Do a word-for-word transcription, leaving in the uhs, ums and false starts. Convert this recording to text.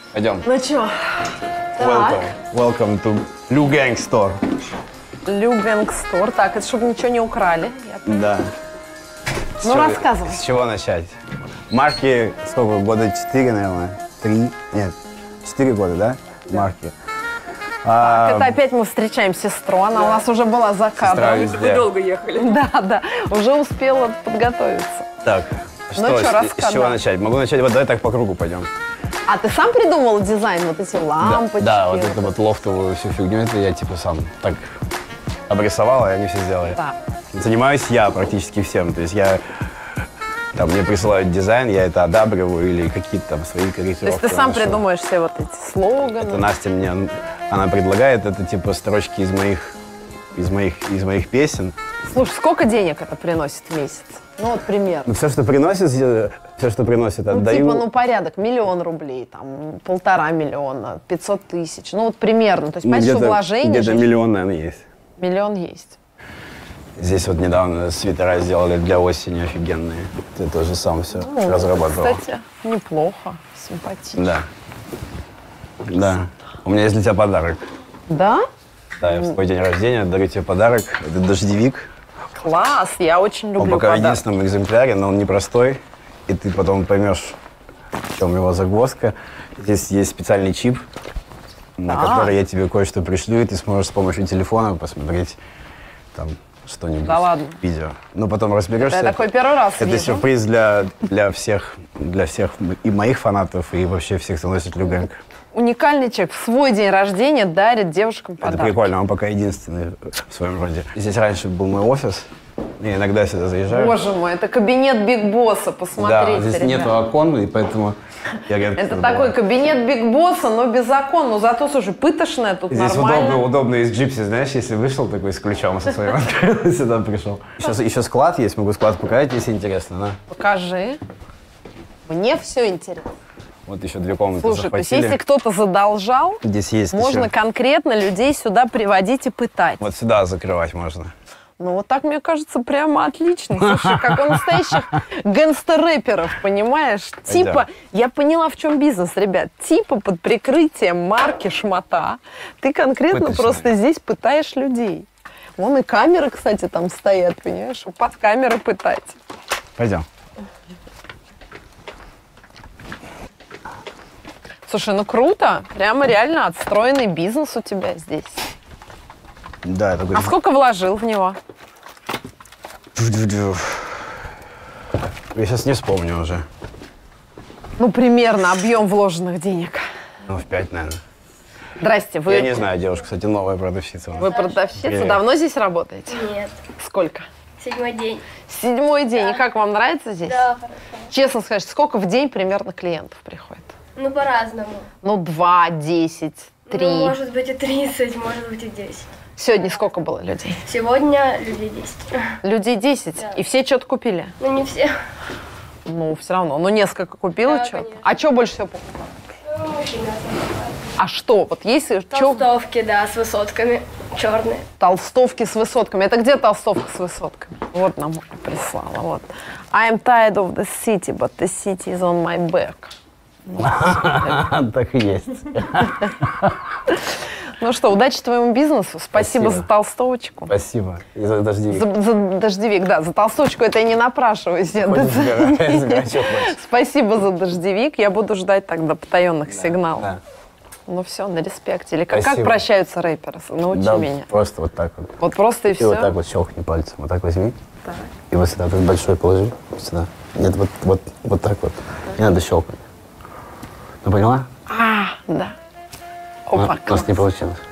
Пойдем. Ну чё? Welcome. Welcome to Liu Gang Store. Liu Gang Store. Так, это чтобы ничего не украли. Да. Ну, рассказывай. С чего начать? Марки, сколько, года четыре, наверное? Три? Нет, четыре года, да? Марки. Так, это опять мы встречаем сестру. Она да. у нас уже была за кадром. Вы долго ехали. Да, да. Уже успела подготовиться. Так, что, ну, что с, с чего начать? Могу начать, вот давай так по кругу пойдем. А ты сам придумал дизайн, вот эти лампочки? Да, да, вот эту вот лофтовую всю фигню, это я типа сам так обрисовал, и они все сделали. Да. Занимаюсь я практически всем, то есть я, там, мне присылают дизайн, я это одабриваю или какие-то там свои корректировки. То есть ты сам ношу. придумаешь все вот эти слоганы? Это Настя мне, она предлагает, это типа строчки из моих, из моих, из моих песен. Слушай, сколько денег это приносит в месяц? Ну вот примерно. Ну, все, что приносит, все, что приносит, ну, отдаю. Типа, ну, порядок, миллион рублей, там, полтора миллиона, пятьсот тысяч. Ну, вот примерно. То есть, понимаешь, что вложение... Где-то миллион, наверное, есть. Миллион есть. Здесь вот недавно свитера сделали для осени офигенные. Ты тоже сам все ну, разрабатывал. Кстати, неплохо, симпатично. Да. Да. У меня есть для тебя подарок. Да? Да, я в твой день рождения дарю тебе подарок. Это дождевик. Класс, я очень люблю Он пока подарки. в единственном экземпляре, но он непростой. И ты потом поймешь, в чем его загвоздка. Здесь есть специальный чип, на а. который я тебе кое-что пришлю, и ты сможешь с помощью телефона посмотреть там что-нибудь. Да ладно. Видео. Но потом разберешься. Это я такой первый раз Это вижу. сюрприз для, для всех, для всех и моих фанатов, и вообще всех, кто носит Liu Gang. Уникальный человек в свой день рождения дарит девушкам подарки. Это прикольно, он пока единственный в своем роде. Здесь раньше был мой офис, я иногда сюда заезжаю. Боже мой, это кабинет Биг Босса, посмотрите, Да, здесь ребят. нету окон, и поэтому я редко Это бываю. такой кабинет Биг Босса, но без окон. Ну зато, слушай, пытошная тут Здесь нормально. удобно, удобно из джипси, знаешь, если вышел такой с ключом со своим, открыл, сюда пришел. Сейчас еще склад есть, могу склад показать, если интересно. На. Покажи. Мне все интересно. Вот еще две комнаты Слушай, то есть захватили. если кто-то задолжал, Здесь есть можно еще. конкретно людей сюда приводить и пытать. Вот сюда закрывать можно. Ну вот так, мне кажется, прямо отлично. Слушай, как у настоящих гангстер-рэперов, понимаешь? Типа, я поняла, в чем бизнес, ребят. Типа под прикрытием марки шмота ты конкретно Пыточная. просто здесь пытаешь людей. Вон и камеры, кстати, там стоят, понимаешь? Под камеры пытать. Пойдем. Слушай, ну круто. Прямо реально отстроенный бизнес у тебя здесь. Да, это А сколько вложил в него? Я сейчас не вспомню уже. Ну, примерно объем вложенных денег. Ну, в пять, наверное. Здрасте, вы... Я не знаю, девушка, кстати, новая продавщица. Вы продавщица? Привет. Давно здесь работаете? Нет. Сколько? Седьмой день. Седьмой день. Да. И как вам нравится здесь? Да, хорошо. Честно скажите, сколько в день примерно клиентов приходит? Ну, по-разному. Ну, два, десять, три. Ну, может быть и тридцать, может быть и десять. Сегодня сколько было людей? Сегодня людей десять. Людей десять? Да. И все что-то купили? Ну, не все. Ну, все равно. Ну, несколько купила Да, что-то. конечно. А что больше всего покупала? Ну, мужчина. А что? Вот если... чё- Толстовки, да, с высотками. Черные. Толстовки с высотками. Это где толстовка с высотками? Вот нам прислала. Вот. I'm tired of the city, but the city is on my back. Так и есть. Ну что, удачи твоему бизнесу. Спасибо, Спасибо. за толстовочку. Спасибо. И за дождевик. За, за дождевик, да, за толстовочку это я не напрашиваюсь. я Хоть да- забирай, забирай, что хочешь. Спасибо за дождевик. Я буду ждать тогда потаенных сигналов. Да. Ну все, на респекте. Или как, как Спасибо. прощаются рэперы? Научи Да, меня. просто вот так вот. Вот просто и И все. вот так вот щелкни пальцем. Вот так возьми. Так. И вот сюда так большой положи. Вот сюда. Нет, вот, вот, вот так вот. Не надо щелкать. Ну поняла? А, да. У Опа, нас класс. не получилось.